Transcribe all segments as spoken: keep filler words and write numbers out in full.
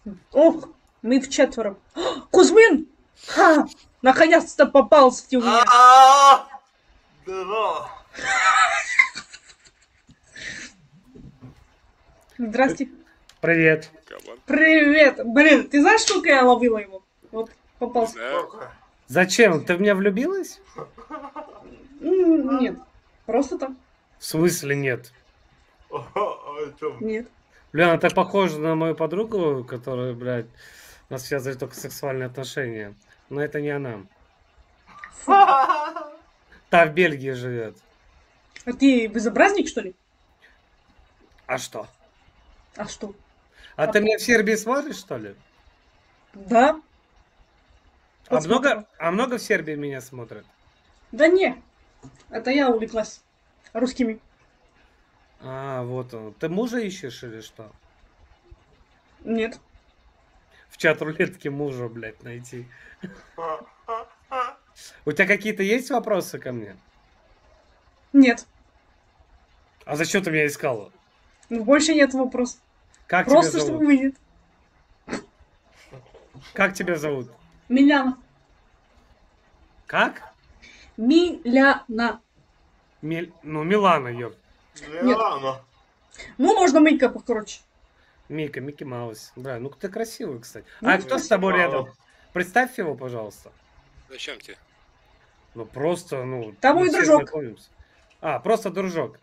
Ох, мы в четвером. Кузьмин! Ха! Наконец-то попался ты у меня. Да. Здрасте. Привет. Привет. Блин, ты знаешь, сколько я ловила его? Вот попался. Зачем? Ты в меня влюбилась? М, Нет, просто так. В смысле нет? Нет. Блин, ты похожа на мою подругу, которая, блядь, нас связывает только сексуальные отношения. Но это не она. Та в Бельгии живет. А ты безобразник, что ли? А что? А что? А ты меня в Сербии смотришь, что ли? Да. А Посмотрим. много, а много в Сербии меня смотрят? Да не. Это я увлеклась русскими. А, вот он. Ты мужа ищешь или что? Нет. В чат рулетки мужа, блядь, найти. У тебя какие-то есть вопросы ко мне? Нет. А зачем ты меня искала? Ну, больше нет вопросов. Как Просто тебя чтобы зовут? выйдет. Как тебя зовут? Миляна. Как? Миляна. Мил... Ну, Милана, ёп. Милана. Ну, можно Мика покороче. Мика, Микки Маус. Бля, ну ты красивый, кстати. Ну, А кто с тобой Маус. рядом? Представь его, пожалуйста. Зачем тебе? Ну просто, ну... Там мы мой все дружок. знакомимся. А, просто дружок.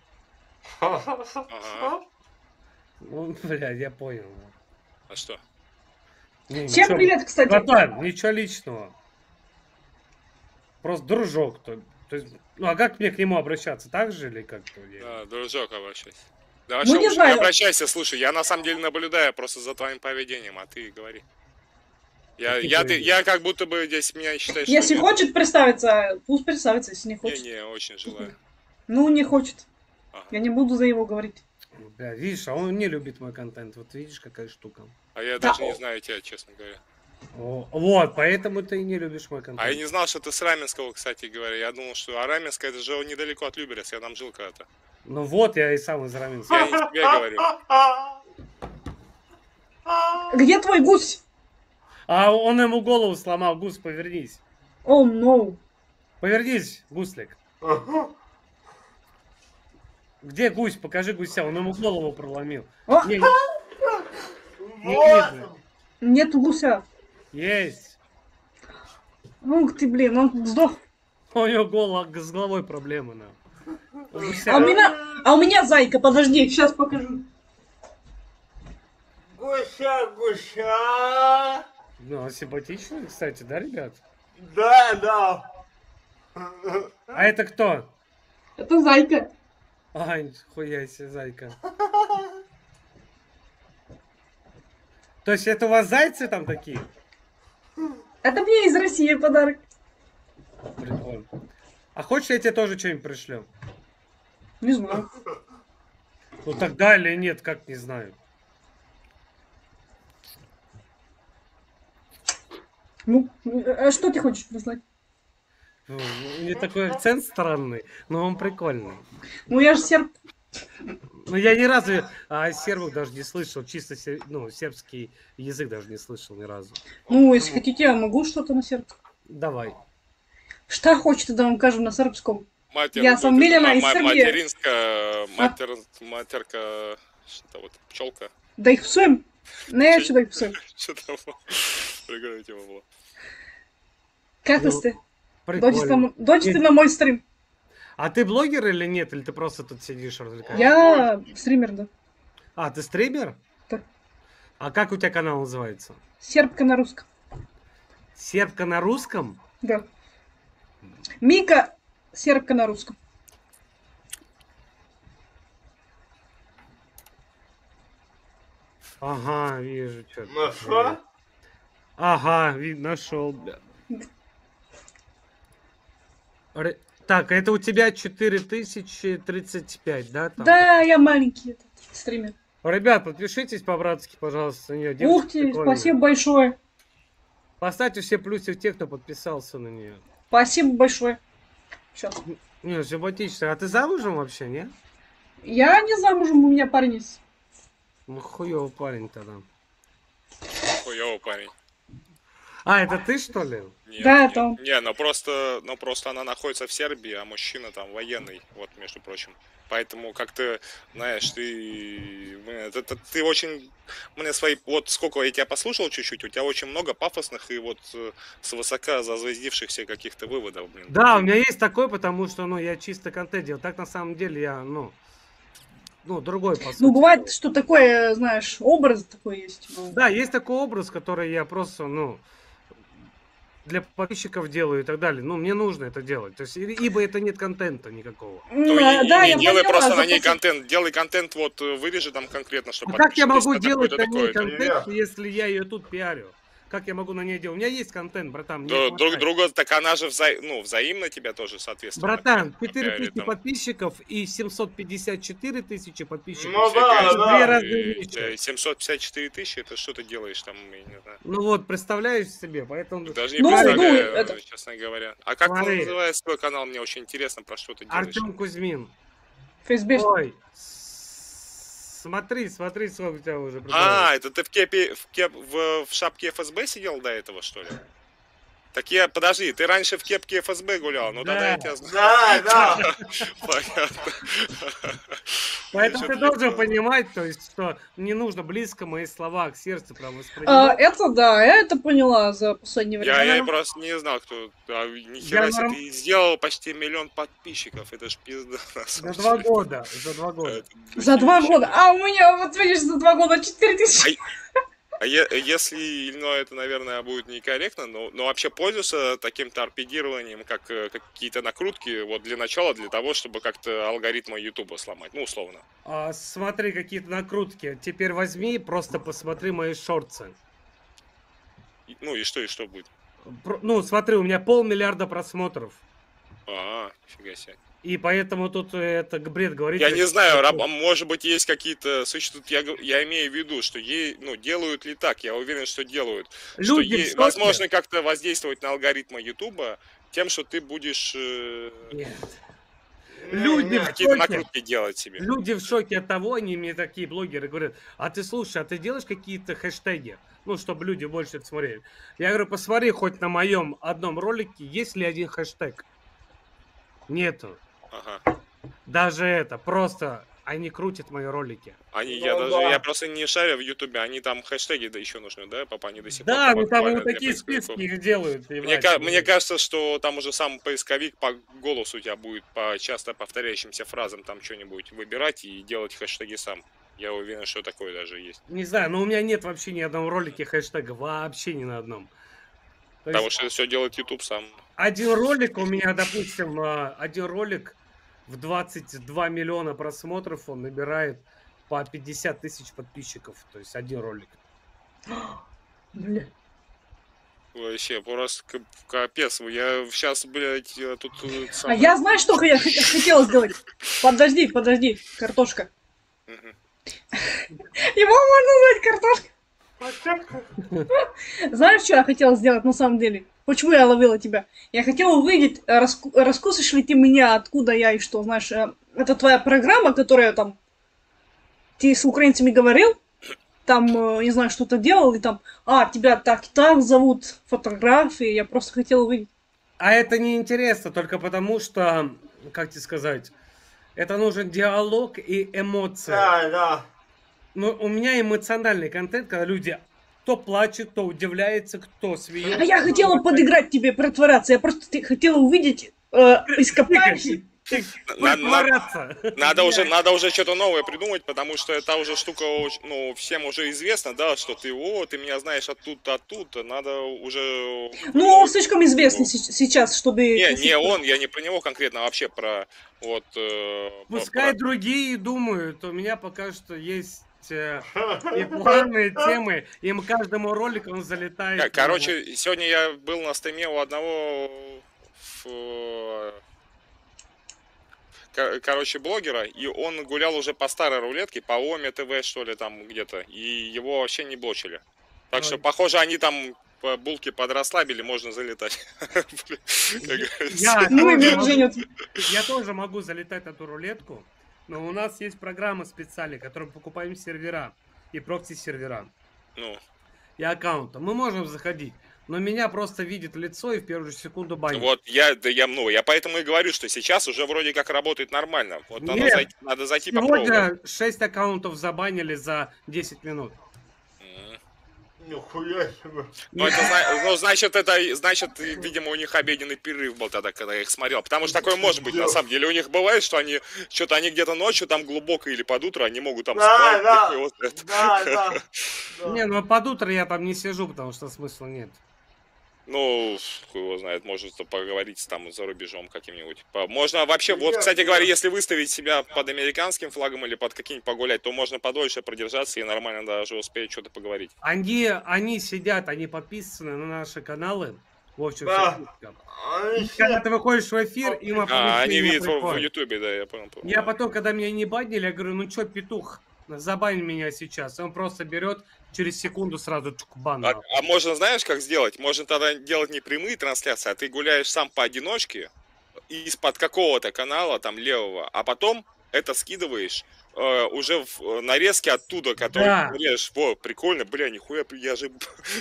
Ага. Ну, бля, я понял. А что? Не, Всем ничего- привет, кстати. Братан, ничего личного. Просто дружок. То, то есть, ну а как мне к нему обращаться? Так же или как-то? Я- Да, дружок, обращайся. Да, Ну, что не уж, знаю. обращайся, слушай, я на самом деле наблюдаю просто за твоим поведением, а ты говори. Я, Каким я, ты, поведением? я как будто бы здесь меня считаешь, что Если нет. хочет представиться, пусть представится, если не хочет. Не-не, очень желаю. Ну, не хочет. Ага. Я не буду за его говорить. Бля, видишь, а он не любит мой контент. Вот видишь, какая штука. А я Да, даже не о- знаю тебя, честно говоря. О, вот, поэтому ты и не любишь мой контент. А я не знал, что ты с Раменского, кстати говоря. Я думал, что а Раменское, это же недалеко от Люберец, я там жил когда-то. Ну вот, я и сам из Раменска. Я не тебе говорю. Где твой гусь? А он ему голову сломал. Гус, повернись. О, oh, no. Повернись, гуслик. Где гусь? Покажи гуся. Он ему голову проломил. О, Не, не- не видно. нету гуся. Есть. Ух ты, блин, он сдох. У него голова, с головой проблемы. На. У гуся- А у меня, а у меня зайка, подожди, сейчас покажу. Гуся, гуся. Ну, он симпатичный, кстати, да, ребят? Да, да. А это кто? Это зайка. Ай, хуя себе, зайка. То есть это у вас зайцы там такие? Это мне из России подарок. Прикольно. А хочешь, я тебе тоже что-нибудь пришлю? Не знаю. Ну тогда или нет, как не знаю. Ну, а что ты хочешь прислать? Ну, у него такой акцент странный, но он прикольный. Ну, я же серб. Ну я ни разу о сербах даже не слышал, чисто сер- ну, сербский язык даже не слышал ни разу. Ну, если хотите, я могу что-то на сербском. Давай. Что хочете, да вам кажу на сербском. Матер, Я сам Милена из ма- Сербии. Материнская, матер, матерка, что-то вот, пчелка. Да их псуем. Neću da ih psujem. Что-то было. Прикольная тема была. Kako Ну, ste? Прикольно. Dođite, na- dođite Нет. на мой стрим. А ты блогер или нет? Или ты просто тут сидишь развлекаешься? Я стример, да. А, ты стример? Да. А как у тебя канал называется? Сербка на русском. Сербка на русском? Да. Мика, сербка на русском. Ага, вижу, что. Нашла? Ага, вид, нашел, бля. Ре- Так, это у тебя четыре тысячи тридцать пять, да? Там? Да, я маленький этот стример. Ребят, подпишитесь по-братски, пожалуйста, на нее. Ух ты, спасибо большое. Поставьте все плюсы те, кто подписался на нее. Спасибо большое. Сейчас. Не, симпатично. А ты замужем вообще, не? Я не замужем, у меня парень есть. Ну, хуёвый парень тогда. хуёвый парень. А, это ты, что ли? Нет, Да, нет. это он. Не, ну просто, ну просто она находится в Сербии, а мужчина там военный, вот, между прочим. Поэтому как-то, знаешь, ты, блин, это, это ты очень, мне свои, вот сколько я тебя послушал чуть-чуть, у тебя очень много пафосных и вот э, свысока зазвездившихся каких-то выводов, блин. Да, у Ты- меня есть такой, потому что, ну, я чисто контент делаю. Так, на самом деле, я, ну, ну, другой, по сути. Ну, бывает, что такое, знаешь, образ такой есть. Ну, Да, есть такой образ, который я просто, ну, для подписчиков делаю и так далее. Ну, мне нужно это делать. То есть, и- ибо это нет контента никакого. Ну, м, и, а, да, и я не делай поняла, просто на ней запас- контент, делай контент, вот э, вырежи там конкретно, чтобы А как я могу подписчики, делать такое-то, на ней такое-то. контент, Привет. если я ее тут пиарю? Как я могу на ней делать? У меня есть контент, братан, мне Да, друг, хватает. друга, так она же вза... ну, взаимно тебя тоже, соответственно. Братан, как-то четыре попиарит тысячи там. подписчиков и семьсот пятьдесят четыре тысячи подписчиков. Ну Фига да, себе, да. Две разные э, вещи. э, семьсот пятьдесят четыре тысячи, это что ты делаешь там, я не знаю. Ну вот, представляешь себе, поэтому... Даже не Ну, представляю, ну, это- честно говоря. А как Смотри. называется твой канал? Мне очень интересно, про что ты делаешь. Артем Кузьмин. фейсбэк. Ой, с- смотри, смотри, сколько у тебя уже А, прибавилось. это ты в кепе, в, кеп, в, в шапке эф эс бэ сидел до этого, что ли? Так я, подожди, ты раньше в кепке эф эс бэ гулял, ну тогда я Да. тебя знаю. Да, да. Понятно. Поэтому Что-то ты не должен понял. понимать, то есть, что не нужно близко мои слова к сердцу прям А, воспринимать. это да, я это поняла за последнее время. Я, я наверное. просто не знал, кто. А, нихера Я себе, норм- ты сделал почти миллион подписчиков. Это ж пизда на За самом два деле. года, за два года. Это За два вообще года. ничего. А у меня, вот видишь, за два года четыре тысячи. А е- если, ну, это, наверное, будет некорректно, но, но вообще пользуешься таким торпедированием, как э, какие-то накрутки, вот для начала, для того, чтобы как-то алгоритмы Ютуба сломать, ну, условно. А, смотри, какие-то накрутки. Теперь возьми, просто посмотри мои шорты. И- ну и что, и что будет? Про- Ну, смотри, у меня полмиллиарда просмотров. А, фига себе. И поэтому тут это бред говорить. Я не знаю, раб- а может быть, есть какие-то существуют. Я, г- я имею в виду, что ей, ну, делают ли так, я уверен, что делают. Что Люди в ей, шоке. возможно как-то воздействовать на алгоритмы Ютуба тем, что ты будешь э, Нет. Не, Люди не. в какие-то шоке. накрутки делать себе. Люди в шоке от того, они мне такие блогеры говорят, а ты слушай, а ты делаешь какие-то хэштеги? Ну, чтобы люди больше это смотрели. Я говорю, посмотри, хоть на моем одном ролике, есть ли один хэштег? Нету. Ага. Даже это, просто они крутят мои ролики. Они, Ну я даже, да. я просто не шарю в Ютубе, они там хэштеги да еще нужны, да, папа, они до сих пор Да, ну там актуальны вот для такие поисковиков. списки их делают. Мне, ебать. ка- мне кажется, что там уже сам поисковик по голосу у тебя будет по часто повторяющимся фразам там что-нибудь выбирать и делать хэштеги сам. Я уверен, что такое даже есть. Не знаю, но у меня нет вообще ни одного ролика хэштега, вообще ни на одном. То Потому есть что все делает YouTube сам. один ролик у меня, допустим, а, один ролик в двадцать два миллиона просмотров, он набирает по пятьдесят тысяч подписчиков. То есть один ролик. Бля. Вообще, просто к- капец. Я сейчас, блядь, я тут... э, А самое- я знаешь, что я х- хотела сделать? Подожди, подожди, картошка. Мгм. Его можно назвать картошка. Знаешь, что я хотела сделать на самом деле? Почему я ловила тебя? Я хотела увидеть, э, раску- раскусишь ли ты меня, откуда я и что. Знаешь, э, это твоя программа, которая там... Ты с украинцами говорил, там, э, не знаю, что-то делал, и там, а, тебя так и так зовут, фотографии. Я просто хотела увидеть. А это не интересно только потому, что, как тебе сказать, это нужен диалог и эмоции. Да, да. Но у меня эмоциональный контент, когда люди кто плачет, кто удивляется, кто смеется. А я хотела подыграть тебе, притворяться. Я просто ты- хотела увидеть, э, ископаешься. На- на- Притворяться. Надо уже, надо уже что-то новое придумать, потому что эта уже штука, оч- ну, всем уже известна, да, что ты, о, ты меня знаешь оттуда, оттуда, надо уже... Ну, он слишком известный се- сейчас, чтобы... Не, не он, я не про него конкретно, а вообще про, вот... э, про- Пускай про- другие думают, у меня пока что есть э, и планы, темы, им каждому ролику он залетает. Ко- Короче, сегодня я был на стриме у одного, ф- ко- короче, блогера, и он гулял уже по старой рулетке, по Оме ТВ, что ли, там где-то, и его вообще не блочили. Так что, Ой. похоже, они там по булки подрасслабили, можно залетать. Блин, как говорится. Я Ну и тоже, мир могу, женят. я тоже могу залетать на эту рулетку, но у нас есть программа специальная, которую мы покупаем сервера и прокси-сервера. Ну, и аккаунта, мы можем заходить. Но меня просто видит лицо и в первую же секунду банит. Вот я, да я, ну, я поэтому и говорю, что сейчас уже вроде как работает нормально. Вот надо Нет, зайти, надо зайти попробовать. сегодня шесть аккаунтов забанили за десять минут. М. Нихуя себе. Ну, это, зна- ну, значит, это, значит, видимо, у них обеденный перерыв был тогда, когда я их смотрел. Потому что такое может быть, на самом деле. У них бывает, что они, что-то они где-то ночью, там глубоко или под утро, они могут там Да, спать. да, и вот это. да, да. да. Не, ну под утро я там не сижу, потому что смысла нет. Ну, хуй его знает, может поговорить там за рубежом каким-нибудь. По- Можно вообще, вот, Нет, кстати нет. говоря, если выставить себя под американским флагом или под каким-нибудь погулять, то можно подольше продержаться и нормально даже успеть что-то поговорить. Они, они сидят, они подписаны на наши каналы. В общем, Да. всё четко. Они И когда все... ты выходишь в эфир, им А, оповещение они видят в, в приходит. Ютубе, да, я понял. понял. Я потом, когда меня не банили, я говорю, ну чё, петух, забань меня сейчас. И он просто берет, через секунду сразу чук, бан. А, нахуй. а можно, знаешь, как сделать? Можно тогда делать не прямые трансляции, а ты гуляешь сам поодиночке из-под какого-то канала, там, левого, а потом это скидываешь э, уже в э, нарезки оттуда, которые Да. ты говоришь, во, прикольно, бля, нихуя, я же...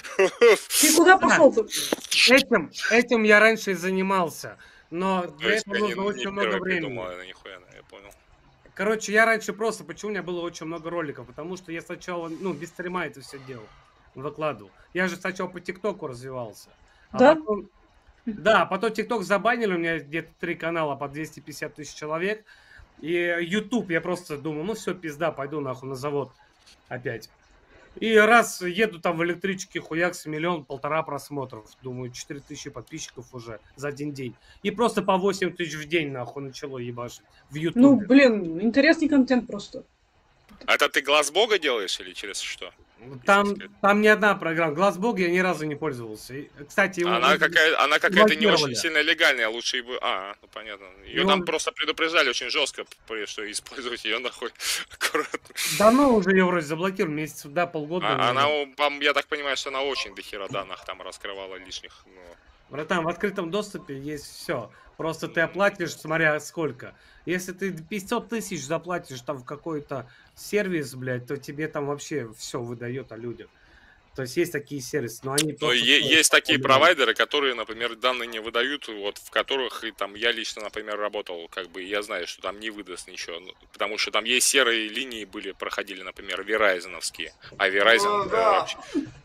Ты куда пошел тут? Этим, этим я раньше и занимался. Но То для есть этого я не, нужно не очень много первый времени. придумал, это нихуя, я понял. Короче, я раньше просто, почему у меня было очень много роликов? Потому что я сначала, ну, без стрима это все делал, выкладывал. Я же сначала по ТикТоку развивался. А Да? потом, да, потом ТикТок забанили, у меня где-то три канала по двести пятьдесят тысяч человек. И YouTube, я просто думал, ну все, пизда, пойду нахуй на завод опять. И раз еду там в электричке, хуякс, миллион, полтора просмотров. Думаю, четыре тысячи подписчиков уже за один день. И просто по восемь тысяч в день нахуй начало ебашить в Ну, Ютубе. блин, интересный контент просто. А это ты глаз бога делаешь или через что? Там, там не одна программа. Глаз Бога я ни разу не пользовался. И, кстати, его Она вроде какая, она какая-то не блокировали. очень сильно легальная, лучше и бы... А, ну понятно. Ее И там он- просто предупреждали очень жестко, при- что использовать ее нахуй аккуратно. Давно уже ее вроде заблокировали, месяцев, да, полгода. А, она, наверное. у- пом- я так понимаю, что она очень дохера данных там раскрывала лишних. Ну, Братан, в открытом доступе есть все. Просто ты оплатишь, смотря сколько. Если ты пятьсот тысяч заплатишь там в какой-то сервис, блядь, то тебе там вообще все выдает о людях. То есть есть такие сервисы, но они но просто е- стоят есть по такие полмиллиона. провайдеры, которые, например, данные не выдают, вот в которых и там я лично, например, работал, как бы я знаю, что там не выдаст ничего, ну, потому что там есть серые линии были, проходили, например, Verizon-овские, а Verizon О, э, да. вообще-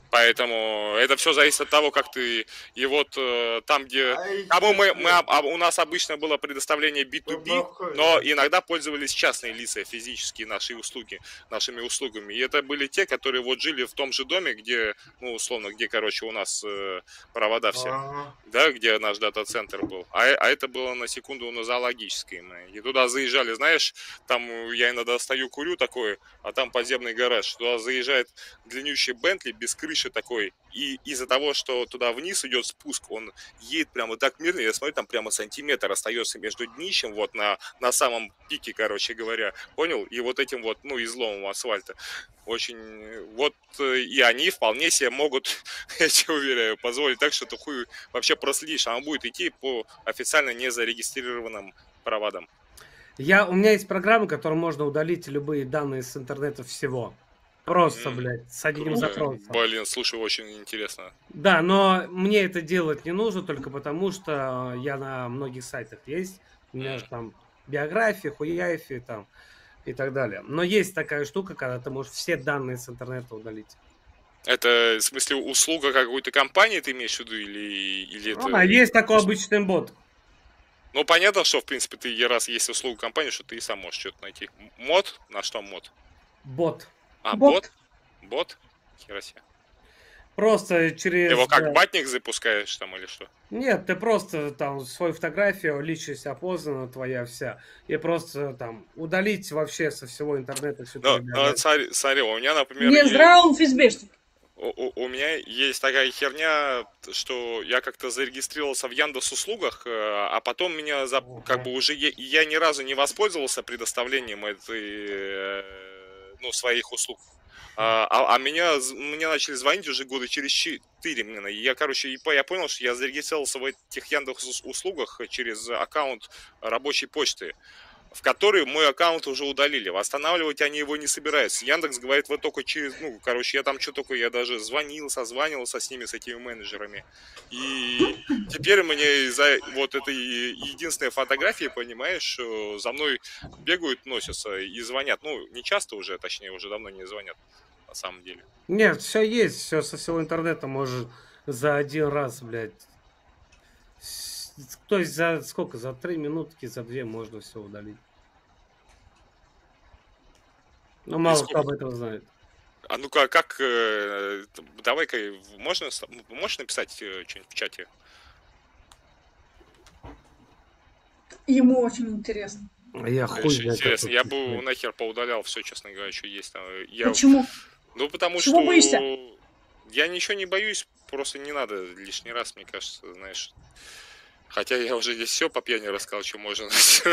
Поэтому это все зависит от того, как ты. И вот э, там, где. Ай, Кому мы, блин. мы, об- об- у нас обычно было предоставление би ту би, Нахуй. но иногда пользовались частные лица, физические наши услуги, нашими услугами. И это были те, которые вот жили в том же доме, где, ну, условно, где, короче, у нас э, провода все, Ага. да, где наш дата-центр был. А, а это было на секунду на зоологической. мы. И туда заезжали, знаешь, там я иногда стою, курю такой, а там подземный гараж. Туда заезжает длиннющий Бентли без крыши такой. И из-за того, что туда вниз идет спуск, он едет прямо так медленно. Я смотрю, там прямо сантиметр остается между днищем, вот на, на самом пике, короче говоря. Понял? И вот этим вот, ну, изломом асфальта. Очень, вот, э, и они вполне себе могут, я тебе уверяю, позволить так, что ты хуй вообще проследишь. А он будет идти по официально не зарегистрированным проводам. Я, у меня есть программа, которой можно удалить любые данные с интернета всего. Просто, М, блядь, с одним Круто. запросом. Блин, слушай, очень интересно. Да, но мне это делать не нужно только потому, что я на многих сайтах есть. У меня же там биография, хуяйфи там и так далее. Но есть такая штука, когда ты можешь все данные с интернета удалить. Это, в смысле, услуга какой-то компании ты имеешь в виду или, или это... А, есть такой обычный бот. Ну, понятно, что, в принципе, ты раз есть услуга компании, что ты и сам можешь что-то найти. М- Мод? На что мод? Бот. А, Бот. бот? Бот? Хера себе. Просто через... Ты его как э, батник запускаешь там или что? Нет, ты просто там свою фотографию, личность опознана твоя вся. И просто там удалить вообще со всего интернета всю Ну, твою ну, биографию. смотри, смотри, у меня, например, Не есть- зря он физбешник. у, у- у меня есть такая херня, что я как-то зарегистрировался в Яндекс услугах, э, а потом меня за- как бы уже я, я ни разу не воспользовался предоставлением этой, э, ну, своих услуг. А, а- а меня, з- мне начали звонить уже года через четыре. Мне, и я, короче, и по- я понял, что я зарегистрировался в этих Яндекс ус- услугах через аккаунт рабочей почты. в который мой аккаунт уже удалили. Восстанавливать они его не собираются. Яндекс говорит, вот только через, ну, короче, я там что только, я даже звонил, созванивался с ними, с этими менеджерами. И теперь мне из-за вот этой единственной фотографии, понимаешь, за мной бегают, носятся и звонят. Ну, не часто уже, точнее, уже давно не звонят, на самом деле. Нет, все есть, все со всего интернета может за один раз, блядь. То есть за сколько? За три минутки, за две можно все удалить. Ну, мало кто об этом знает. А ну-ка, как, э, давай-ка, можно, можешь написать что-нибудь в чате? Ему очень интересно. Я хуй знает, Интересно, как я тут бы сказать. нахер поудалял все, честно говоря, что есть там. Я... Почему? Ну, потому Чего что боишься? я ничего не боюсь, просто не надо лишний раз, мне кажется, знаешь. Хотя я уже здесь все по пьяни рассказал, что можно.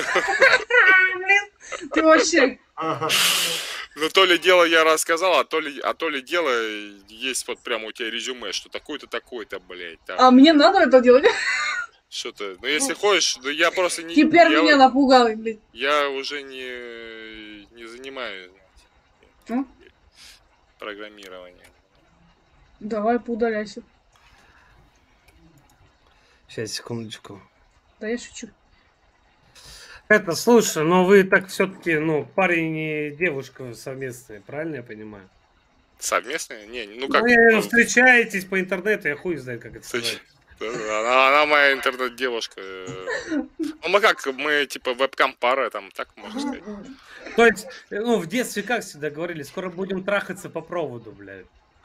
Блин, ты вообще... Ну, то ли дело я рассказал, а то ли, а то ли дело есть вот прямо у тебя резюме, что такой-то, такой-то, блядь. Там. А мне надо это делать? Что-то, ну если хочешь, ну я просто не... Теперь я, меня напугал, блядь. Я уже не, не занимаюсь Ну? программированием. Давай, поудаляйся. Сейчас, секундочку. Да я шучу. Это, слушай, но вы так все-таки, ну, парень и девушка совместные, правильно я понимаю? Совместные? Не, ну как... Ну, я, встречаетесь по интернету, я хуй знаю, как это сказать. Она, она моя интернет-девушка. Ну мы как, мы типа вебкам-пара, там, так можно сказать. То есть, ну, в детстве как всегда говорили, скоро будем трахаться по проводу, блядь.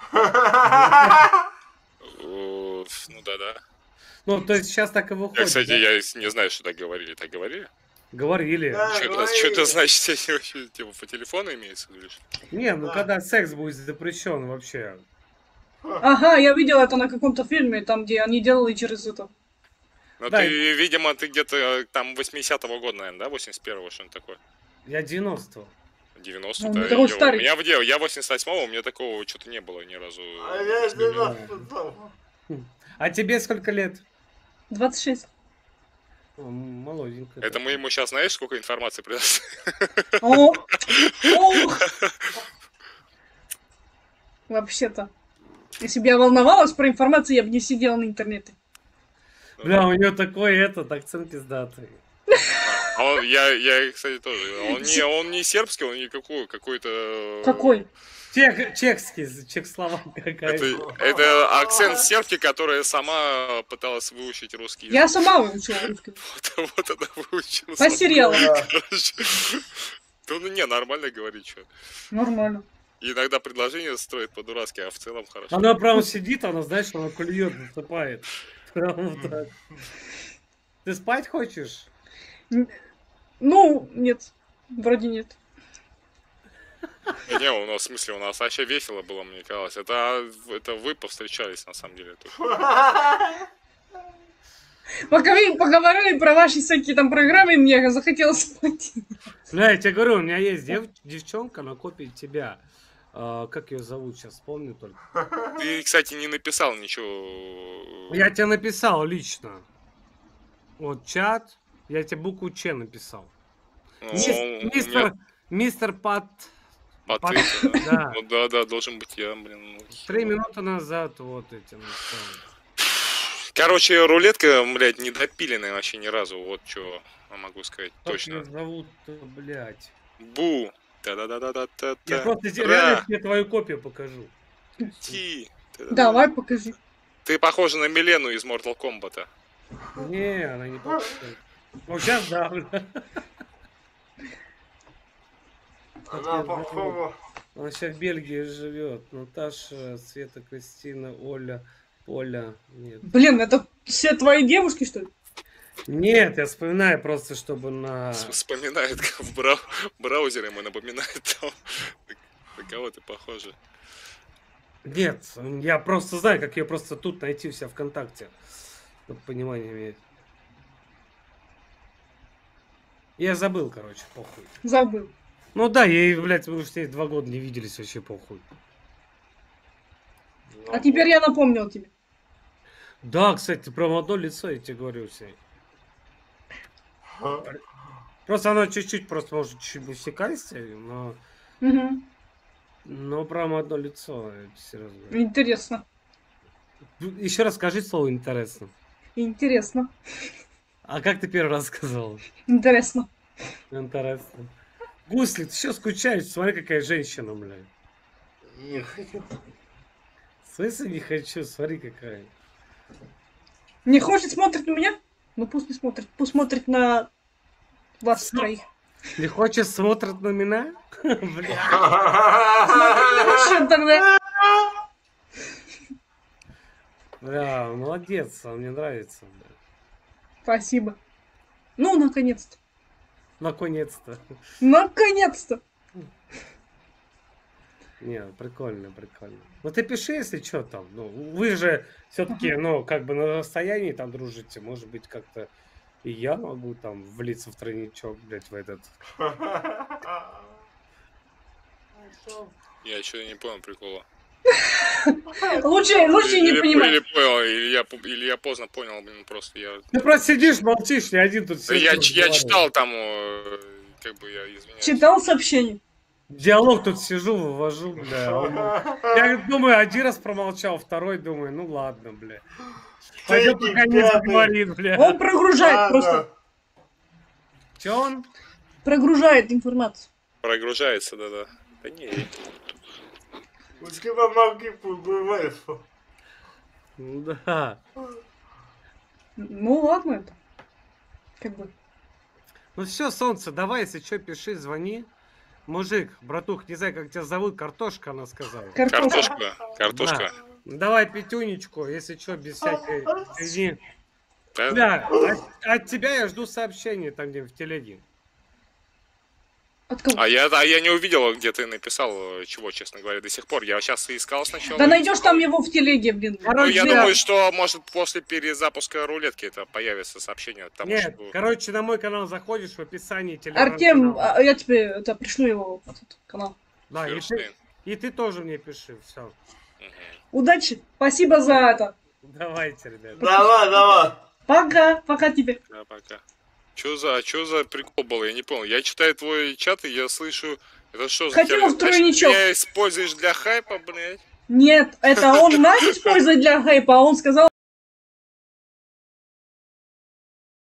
Ну да-да. Ну, то есть сейчас так и выходит. Я, кстати, да? я не знаю, что так говорили. Так говорили? Говорили. Что это значит, типа по телефону имеется в виду? Не, ну когда секс будет запрещен вообще. Ага, я видела это на каком-то фильме, там, где они делали через это. Ну Да. ты, видимо, ты где-то там восьмидесятого года, наверное, да? восемьдесят первого, что-нибудь такое. Я девяностого. девяностого. Ну, Да, такой я, старый. у меня в де- я восемьдесят восьмого, у меня такого что-то не было ни разу. А я девяносто. А тебе сколько лет? двадцать шесть. О, молоденькая. Это мы ему сейчас, знаешь, сколько информации придаст? О, о. Вообще-то. Если бы я волновалась про информацию, я бы не сидела на интернете. Бля, у него такой этот акцент пиздатый. А он, я, я, кстати, тоже. Он не, он не сербский, он никакой, какой-то... Какой? Чех, чешский, чехословак Это, какая-то. это акцент сербки, которая сама пыталась выучить русский язык. Я сама выучила русский. Вот, вот она выучила. По сериалам. Короче, ну, ну, не, нормально говорит, что. Нормально. Иногда предложение строит по-дурацки, а в целом хорошо. Она прям сидит, она, знаешь, она клюет, наступает. Прям вот так. Ты спать хочешь? Ну, нет. Вроде нет. Не, у нас, в смысле, у нас вообще весело было, мне казалось. Это, это вы повстречались, на самом деле. Пока вы поговорили про ваши всякие там программы, мне захотелось спать. Бля, я тебе говорю, у меня есть дев- девчонка на копии тебя. А, как ее зовут, сейчас вспомню только. Ты, кстати, не написал ничего. Я тебе написал лично. Вот чат, я тебе букву Ч написал. Ну, Мис- у меня Мистер, мистер Пат. ответ, да? Да. Ну да, да, должен быть я, блин. ну, Три минуты назад вот эти написал. Короче, рулетка, блядь, недопиленная вообще ни разу. Вот что могу сказать Как точно. ее зовут-то, блядь? Бу. Та-да-да-да-да-та. Я просто тебе Ра. реально тебе твою копию покажу. Ти. Давай, покажи. Ты похожа на Милену из Mortal Kombat. Не, она не подходит. Ну сейчас да, бля. Она похожа. Он сейчас в Бельгии живет. Наташа, Света, Кристина, Оля, Поля. Нет. Блин, это все твои девушки, что ли? Нет, я вспоминаю просто, чтобы на... Вспоминает в брау- браузере, ему напоминает, там, на кого ты похожа. Нет, я просто знаю, как ее просто тут найти у себя ВКонтакте. Чтобы понимание иметь. Я забыл, короче, похуй. Забыл. Ну да, я, блядь, мы уже с ней два года не виделись, вообще похуй. А теперь я напомнил тебе. Да, кстати, прям одно лицо, я тебе говорю, все. Просто оно чуть-чуть, просто может чуть-чуть усекайся, но... Угу. Но прям одно лицо, серьезно. Интересно. Еще раз скажи слово «интересно». Интересно. А как ты первый раз сказал? Интересно. Интересно. Гусли, ты что скучаешь? Смотри, какая женщина, блядь. Не хочу. В смысле не хочу? Смотри, какая. Не хочет смотреть на меня? Ну пусть не смотрит. Пусть смотрит на вас Смо- троих. Не хочешь смотреть на меня? Бля. Что тогда? Бля, молодец, а мне нравится. Бля. Спасибо. Ну, наконец-то. Наконец-то. Наконец-то. Не, прикольно, прикольно. Ну ты пиши, если что там. Ну, вы же все-таки, ну, как бы на расстоянии там дружите. Может быть, как-то и я могу там влиться в тройничок, блядь, в этот. Я что-то не понял прикола. Лучше, лучше не Или- понимать. Или понял, или я, пу- или я поздно понял, блин, просто я... Ты просто сидишь, молчишь, я один тут Да сижу, я, я разговариваю. читал там, э, как бы я извиняюсь. Читал сообщение? Диалог тут сижу, вывожу, бля. а он- Я думаю, один раз промолчал, второй думаю, ну ладно, бля. Пойдем Третий, пока не пятый. заговорит, бля. Он прогружает Ладно. просто. Че он? Прогружает информацию. Прогружается, да-да. Да не, У тебя мозги пробиваются. Да. Ну ладно это. Как бы. Ну все, солнце, давай, если что, пиши, звони. Мужик, братух, не знаю, как тебя зовут, картошка, она сказала. Картошка. картошка, картошка. Да. Давай пятюнечку, если что, без всякой фигни. Да? Да, от, от тебя я жду сообщения там где в телеге. От кого? А я, а я не увидел, где ты написал, э, чего, честно говоря, до сих пор. Я сейчас искал сначала. Да и найдешь искал. там его в телеге, блин. Ну, я Короче, думаю, что, может, после перезапуска рулетки это появится сообщение. Потому Нет, что... короче, на мой канал заходишь, в описании телеграм. Артем, а, я тебе это пришлю его в этот канал. Да, и ты, Ферштейн. и ты тоже мне пиши, все. Мгм. Удачи. Спасибо за это. Давайте, ребята. Давай, давай. Пока. Пока тебе. Да, пока. Чё за, чё за прикол был, я не понял. Я читаю твой чат, и я слышу, это что за Хотел херня? в тройничок. Значит, меня используешь для хайпа, блядь? Нет, это он нас использует для хайпа, а он сказал,